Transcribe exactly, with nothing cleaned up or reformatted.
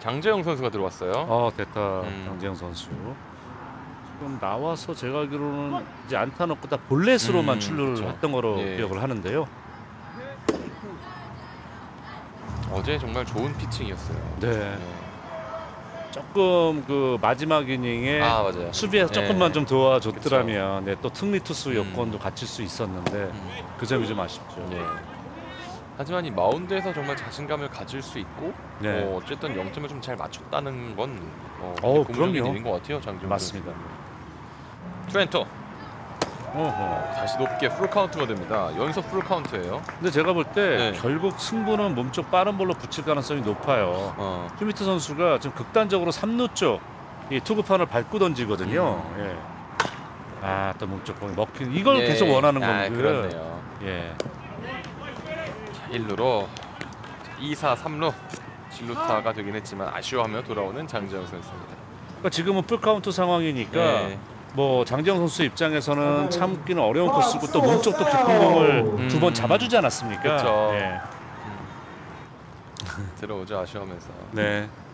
장재영 선수가 들어왔어요. 어 됐다. 음. 장재영 선수. 지금 나와서 제가 알기로는 이제 안타 넣고 다 볼넷으로만 음, 출루를 그쵸. 했던 거로 예. 기억을 하는데요. 어제 정말 좋은 피칭이었어요. 네. 네. 조금 그 마지막 이닝에 아 맞아요. 수비에서 네. 조금만 좀 도와줬더라면 네, 또 특리 투수 음. 여건도 갖출 수 있었는데 음. 그 점이 좀 아쉽죠. 네. 하지만 이 마운드에서 정말 자신감을 가질 수 있고 네. 어, 어쨌든 영 점을 좀 잘 맞췄다는 건 어, 어우, 긍정적인 그럼요. 일인 것 같아요. 장재영 맞습니다. 트렌터 어허. 다시 높게 풀 카운트가 됩니다. 연속 풀 카운트예요. 근데 제가 볼 때 네. 결국 승부는 몸쪽 빠른 볼로 붙일 가능성이 높아요. 어. 슈미트 선수가 지금 극단적으로 삼 루 쪽 이 투구판을 밟고 던지거든요. 음. 예. 아, 또 몸쪽 공이 먹힌 이걸 예. 계속 원하는 아, 건데. 그렇네요. 예. 자, 일 루로 이 사 삼 루 진루타가 되긴 했지만 아쉬워하며 돌아오는 장재영 선수입니다. 그러니까 지금은 풀 카운트 상황이니까 네. 뭐 장재영 선수 입장에서는 참기는 어려운 코스고 또 몸쪽도 깊은 공을 음. 두 번 잡아주지 않았습니까? 그쵸. 예. 들어오죠 아쉬워하면서. 네.